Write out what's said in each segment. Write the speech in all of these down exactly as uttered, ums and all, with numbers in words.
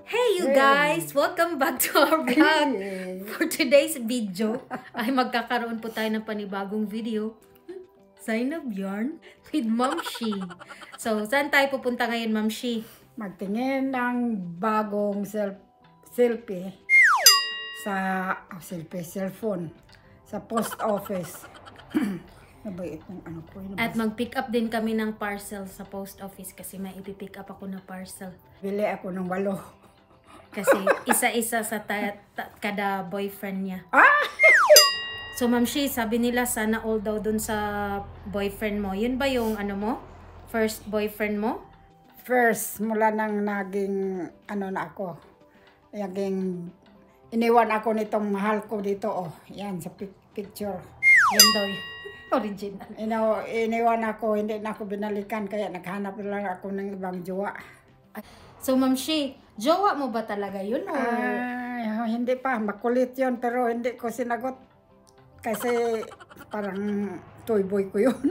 Hey you guys! Welcome back to our vlog! For today's video, ay magkakaroon po tayo ng panibagong video. Sign of yarn with Ma'am Shi. So, saan tayo pupunta ngayon, Ma'am Shi? Magtingin ng bagong self selfie sa oh, selfie, cellphone sa post office. Nabait ng ano ko. At mag-pick up din kami ng parcel sa post office kasi may ipipick up ako na parcel. Bili ako ng walo. Kasi isa-isa sa ta ta kada boyfriend niya. Ah! So, Ma'am Shi, sabi nila sana all daw dun sa boyfriend mo. Yun ba yung ano mo? First boyfriend mo? First, mula nang naging ano na ako. Naging iniwan ako nitong mahal ko dito. Oh, yan sa picture. Yan daw yung original. Ino, iniwan ako, hindi na ako binalikan. Kaya naghanap lang ako ng ibang jowa. So, Ma'am Shi, jowa mo ba talaga yun? Or? Ah, hindi pa. Makulit yun. Pero hindi ko sinagot. Kasi parang toy boy ko yun.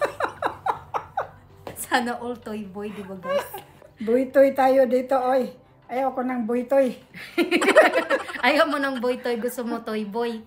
Sana all toy boy, di ba guys? Boy-toy tayo dito, oy. Ayaw ko ng boy-toy. Ayaw mo ng boy-toy, gusto mo toy boy.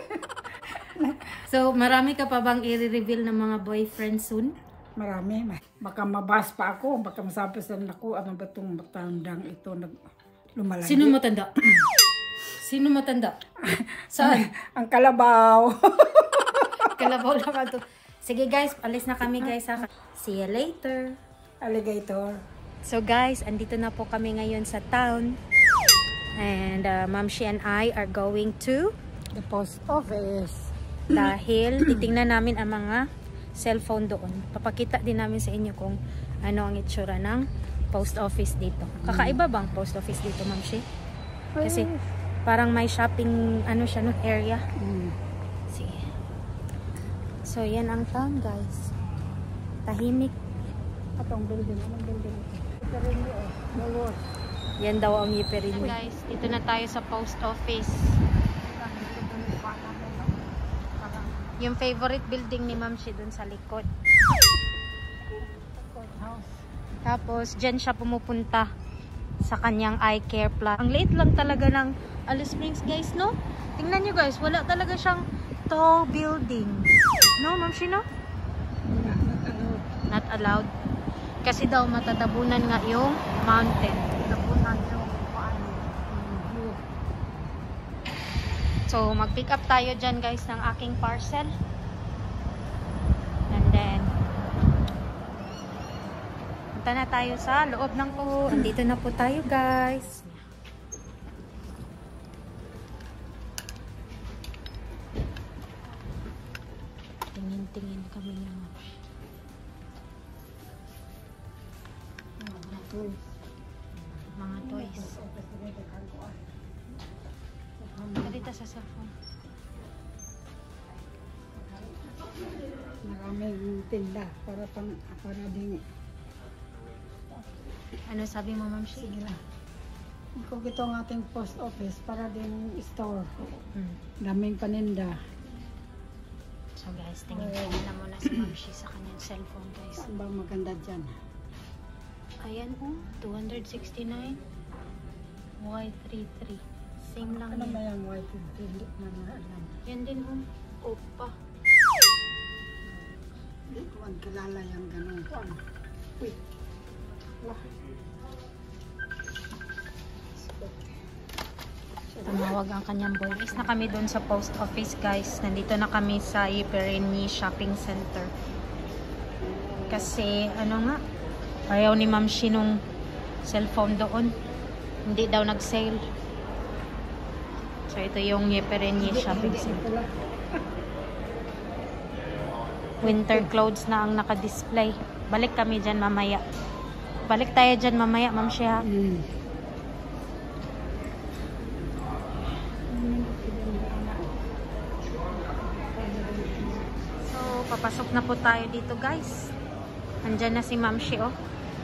So, marami ka pa bang i-reveal ng mga boyfriend soon? Marami. Baka mabas pa ako. Baka masabi sa naku, ano ba itong matandang ito nag lumalagi? Sino matanda? Sino matanda? Saan? Ang kalabaw. Kalabaw lang ito. Sige guys, alis na kami guys. Ha? See you later. Alligator. So guys, andito na po kami ngayon sa town. And uh, Ma'am Shi and I are going to The post office. dahil titingnan namin ang mga cellphone doon. Papakita din namin sa inyo kung ano ang itsura ng post office dito. Kakaiba bang post office dito, Ma'am Shi? Kasi parang may shopping ano siya no area. Mm. Sige. So yan ang town, guys. Tahimik. Atong building, anong building? Ito rin yun. Lulot. Yan daw ang yiperin. Guys, dito na tayo sa post office. Yung favorite building ni Ma'am Shi dun sa likod. Tapos, dyan siya pumupunta sa kanyang eye care plan. Ang liit lang talaga ng Alice Springs, guys, no? Tingnan nyo, guys. Wala talaga siyang tall building. No, Ma'am Shi, no? Not allowed. Kasi daw matatabunan nga yung mountain. Tabunan yung paano. So, mag-pick up tayo dyan, guys, ng aking parcel. And then, punta na tayo sa loob ng po. Andito na po tayo, guys. Tingin-tingin kami ng mga toys. Mga toys. Dito sa cellphone. Maraming tinda para pang para ding Ano sabi mo, Ma'am Shi? sige lang. Kung ito ang ating post office para din store. Hmm. Daming paninda. So guys, tingin-tingin na muna si Ma'am Shi sa kanyang cellphone, guys. Saan ba maganda dyan? Ayan po, two sixty-nine Y thirty-three. Same lang Ano ba yan. yung white? Hindi na alam. Yan din po. Opa. Hindi ko ang kilala yung ganun. Ano? Wait. Wah. Tumawag ang kanyang boy. Alis na kami doon sa post office, guys. Nandito na kami sa Iperini Shopping Center. Kasi, ano nga, ayaw ni Ma'am Shi nung cellphone doon. Hindi daw nag-sale. So, ito yung Iperini Shopping Center. Winter clothes na ang naka-display. Balik kami dyan mamaya. Balik tayo dyan mamaya, Ma'am Shi, ha? Mm. So, papasok na po tayo dito, guys. Andyan na si Ma'am Shi, oh.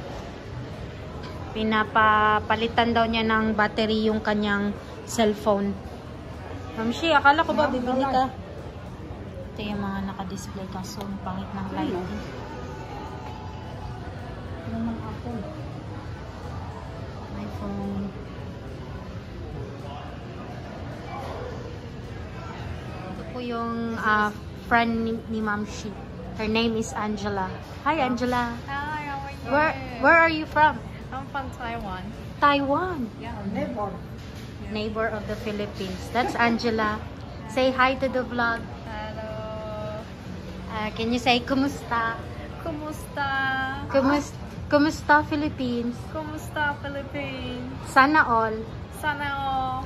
Pinapapalitan daw niya ng battery yung kanyang cellphone. Ma'am Shi, akala ko ba bibili ka? Ito yung mga naka-display kaso ang pangit ng lighting. Naman ako. iPhone. yung uh, friend ni, ni Ma'am Shi. Her name is Angela. Hi, Angela. Hi, how are you? Where Where are you from? I'm from Taiwan. Taiwan. Yeah. Neighbor. Neighbor of the Philippines. That's Angela. Say hi to the vlog. Hello. Uh, can you say kumusta? Kumusta? Kumus Kumusta Philippines? Kumusta Philippines? Sana all. Sana all.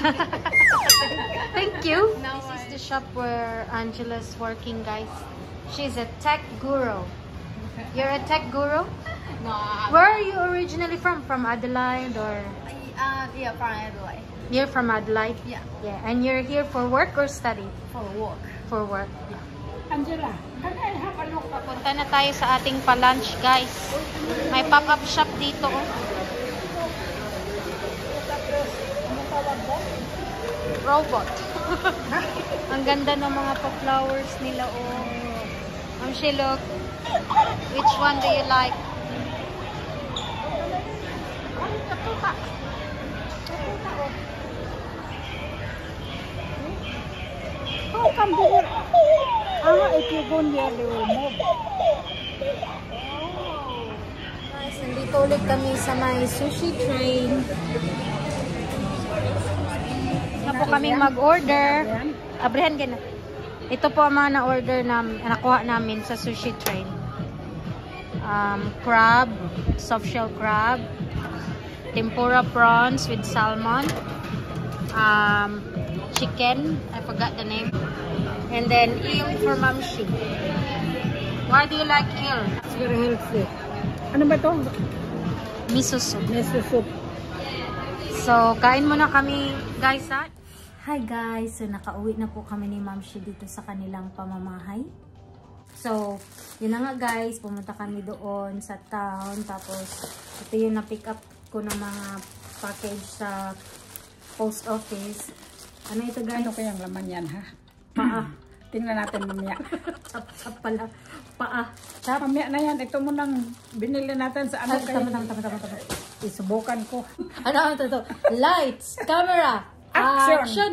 Thank you. No This is worries. the shop where Angela's working, guys. She's a tech guru. You're a tech guru? No. I'm, Where are you originally from? From Adelaide or? uh, yeah, from Adelaide. You're from Adelaide? Yeah, Yeah. And you're here for work or study? for work. For work. Angela, can I have a look? Punta na tayo sa ating pa-lunch, guys. May pop-up shop dito, oh. Robot. Ang ganda ng mga pa-flowers nila, oh. Ma'am Shi, look. Which one do you like? How come they will... Ah, if you go near, they will move. Guys, nandito ulit kami sa may sushi train. Na po kaming mag-order. Abrihan ka na. Ito po ang mga na-order namin, nakuha namin sa sushi train. Um, crab, soft shell crab, tempura prawns with salmon, um, chicken, I forgot the name, and then eel for Ma'am Shi. Why do you like eel? It's very healthy. Ano ba ito? Miso soup. Miso soup. So, kain muna kami, guys, ha? Hi, guys. So, nakauwi na po kami ni Ma'am Shi dito sa kanilang pamamahay. So, yun na nga, guys. Pumunta kami doon sa town. Tapos, ito yung na-pick up ko ng mga package sa post office. Ano ito, guys? Ano kayang laman yan, ha? Paa. Tingnan natin mamaya. Up, up pala. Paa. Tap. Mamaya na yan. Ito mo nang binili natin sa ano Ay, kayo. tama, tama, tama, tama, tama. Isubukan ko. Ano, ano, ito, ito. Lights, camera, Action! action!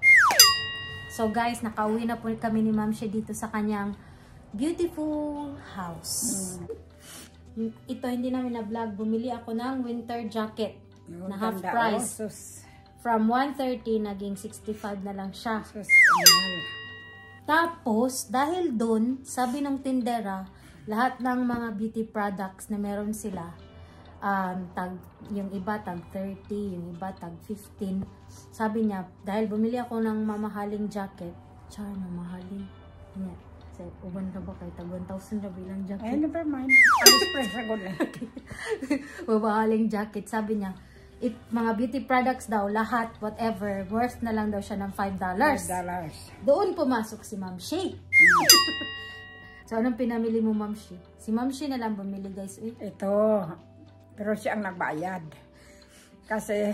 So guys, nakauwi na po kami ni Ma'am Shi dito sa kanyang beautiful house. Mm. Ito, hindi namin na-vlog. Bumili ako ng winter jacket Yun, na half ganda. price. Oh, sus. From one thirty, naging sixty-five na lang siya. Sus. Mahal. Tapos, dahil dun, sabi ng tindera, lahat ng mga beauty products na meron sila, um, tag, yung iba tag thirty, yung iba tag fifteen. Sabi niya, dahil bumili ako ng mamahaling jacket, tsaka mamahaling. Yan. So, uban na ba kayo? Tag one thousand na bilang Ay, jacket. never mind. Alis price na good. Mamahaling jacket. Sabi niya, it, mga beauty products daw, lahat, whatever, worth na lang daw siya ng five dollars. five dollars. Doon pumasok si Ma'am Shi. So, anong pinamili mo, Ma'am Shi? Si Ma'am Shi na lang bumili, guys. Eh. Ito. Pero siya ang nagbayad. Kasi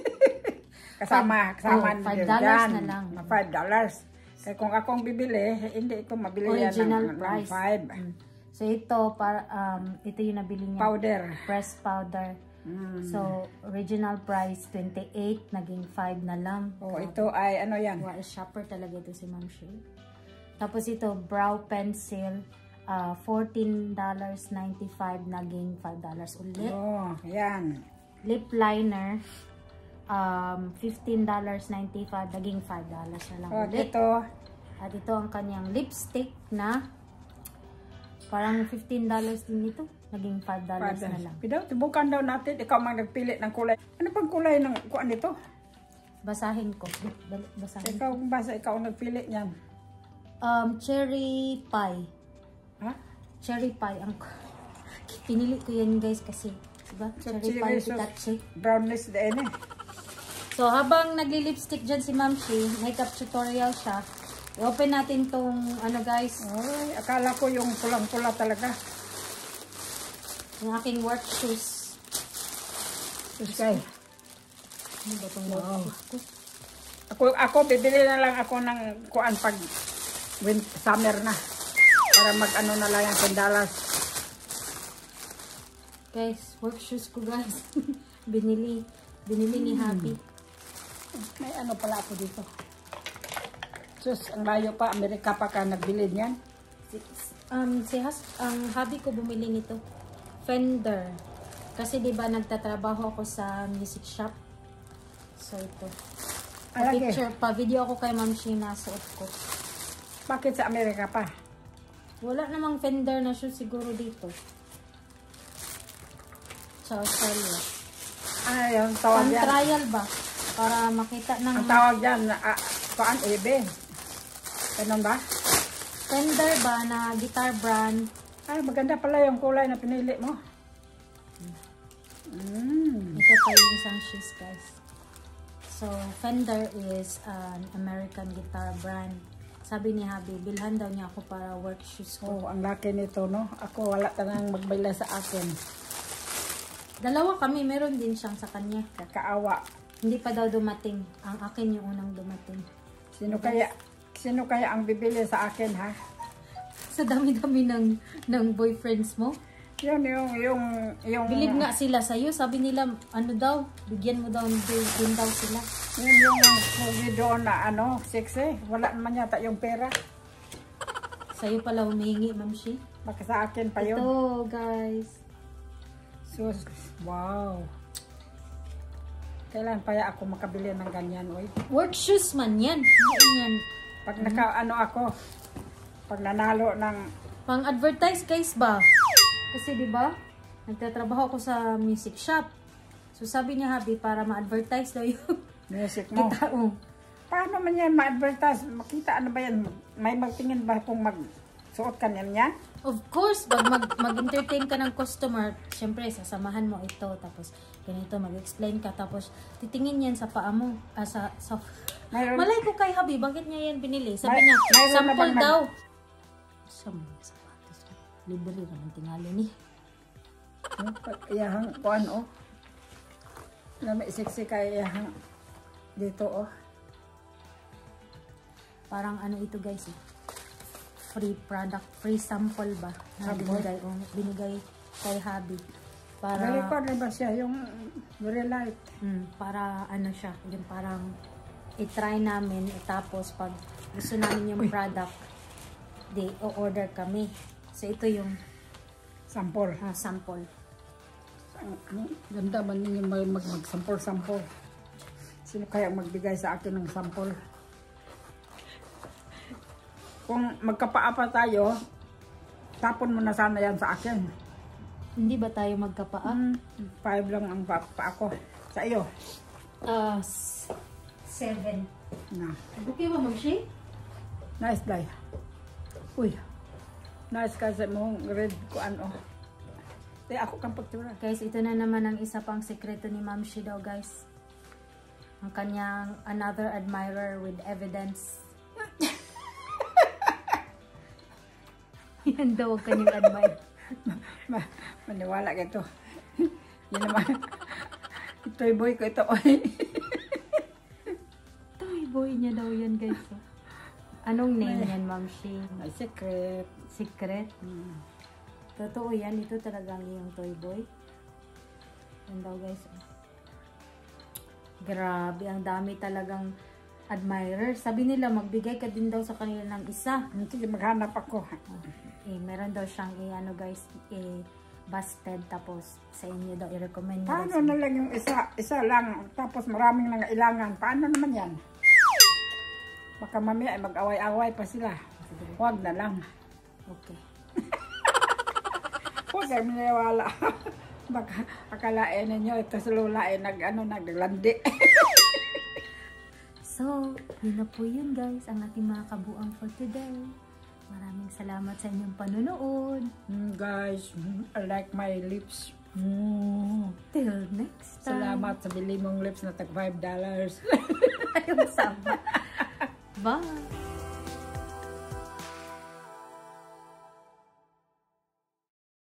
kasama, kasama oh, five dollars na lang. five dollars. Kaya kung akong bibili, hindi ko mabili Original yan ng, price. ng five. Mm. So, ito, para, um, ito yung nabili niya. Powder. Pressed powder. Mm. So, original price, twenty-eight, naging five na lang. Oh, ito ay ano yan? Wow, shopper talaga ito si Ma'am Shi. Tapos ito, brow pencil, uh, fourteen ninety-five, naging five dollars ulit. Oh, yan. Lip liner, um, fifteen ninety-five, naging five dollars na lang Oh, ulit. ito. At ito ang kanyang lipstick na parang fifteen dollars din ito. Naging five dollars na lang. Pidaw, subukan daw natin. Ikaw mang nagpili ng kulay. Ano pang kulay ng kuan nito? Basahin ko. Dali, basahin ko. Ikaw kung basa, ikaw ang nagpili niyan. Um, cherry pie. Ha? Cherry pie. Ang pinili ko yan, guys, kasi diba? So, Cherry pie Pikachu. brownish din eh. So, habang nagli-lipstick dyan si Ma'am Shi, makeup tutorial siya. I-open natin tong, ano guys, Ay, akala ko yung pulang-pula talaga. yung aking work shoes. Suskay. Ano ba itong work Wow. shoes ko? Ako, ako, bibili na lang ako ng kuan pag win, summer na. Para mag-ano na lang yung ten dollars. Guys, work shoes ko, guys. binili. Binili ni Happy. May ano pala ako dito. Sus, ang layo pa. Amerika pa ka nagbili niyan. Um, si Has, ang hobby ko bumili nito. Fender. Kasi di ba nagtatrabaho ako sa music shop. So ito. Pa Alagi. picture, pa video ako kay Ma'am Sheena suot ko. Bakit sa Amerika pa? Wala namang Fender na shoe siguro dito. Sa Australia. Ano yung tawag Pang yan? trial ba? Para makita ng Ang tawag yan, uh, kuan, ebe. Ganun ba? Fender ba na guitar brand. Ay, maganda pala yung kulay na pinili mo. Mm. Ito pa yung isang shoes, guys. So, Fender is an American guitar brand. Sabi ni Habi, bilhan daw niya ako para work shoes ko. Oh, ang laki nito, no? Ako, wala tanang magbila sa akin. Dalawa kami, meron din siyang sa kanya. Kakaawa. Hindi pa daw dumating. Ang akin yung unang dumating. Sino kaya, sino kaya ang bibili sa akin, ha? Sa dami-dami ng, ng boyfriends mo. Yun, yung, yung, yung... Bilib nga sila sa'yo. Sabi nila, ano daw, bigyan mo daw din daw sila. Yun yung pogi doon na, ano, sexy. Wala naman yata yung pera. Sa'yo pala humihingi, Ma'am Shi. Baka sa akin pa yun. Ito, guys. Sus, wow. Kailan pa ya ako makabili ng ganyan, oy? Work shoes man yan. Hindi yan. Pag naka, ano ako, pag nanalo ng, Pang-advertise guys ba? Kasi di ba nagtatrabaho ako sa music shop. So sabi niya Habi para ma-advertise daw yung music mo. kita mo. Paano man yan ma-advertise? Makita ano ba yan? May magtingin ba kung mag-suot ka niyan yan? Of course, pag mag, mag-entertain ka ng customer, syempre sasamahan mo ito. Tapos ganito, mag-explain ka. Tapos titingin yan sa paa mo. Ah, sa, sa... Mayroon, Malay ko kay Habi, bakit niya yan binili? Sabi May- niya, mayroon na sample bang nag- daw. Sample sapatos. Libre naman tingali ni. iyahang, kuan, oh. Lamay sexy ka iyahang dito, oh. Parang ano ito guys eh. Free product, free sample ba? Na Sample? binigay, oh, binigay kay Habi. Para, Record na ba siya? Yung very light. mm, para ano siya, yung parang i-try namin, eh, tapos pag gusto namin yung product, di o-order kami. So ito yung Sample. ah, sample. Ang, ang ganda man ninyo mag, mag, mag-sample-sample. Sino kaya magbigay sa akin ng sample? Kung magkapaapa tayo, tapon mo na sana yan sa akin. Hindi ba tayo magkapaa? Mm, five lang ang pa, pa ako. Sa iyo. Ah, s- seven. Na. Okay ba, Magshi? Nice day. Uy. Nice kasi mong red ko ano. Eh, ako kang pagtura. Guys, ito na naman ang isa pang sekreto ni Ma'am Shi daw, guys. Ang kanyang another admirer with evidence. Yan daw ang kanyang admirer. Ma, maniwala ka ito. Yan naman. Ito'y boy ko ito. Oy. Toy boy niya daw yan, guys. oh. Anong name yan, Ma'am Shi? My secret. Secret? Hmm. Totoo yan. Ito talagang yung toy boy. Yan daw, guys. oh. Grabe, ang dami talagang admirer. Sabi nila, magbigay ka din daw sa kanila ng isa. Sige, maghanap ako. Eh, meron daw siyang, eh, ano guys, eh, busted. Tapos, sa inyo daw, i-recommend niya. Paano na lang yung isa, isa lang, tapos maraming nangailangan. Paano naman yan? Baka mamaya ay mag-away-away pa sila. Huwag na lang. Okay. Huwag kayo maniwala. Baka akalain ninyo, ito sa lula ay nag, ano, naglandi. So, yun na po yun guys, ang ating mga kabuang for today. Maraming salamat sa inyong panunood. Mm, guys, mm, I like my lips. Mm. Till next time. Salamat sa bili mong lips na tag five dollars. Ayaw sama. Bye!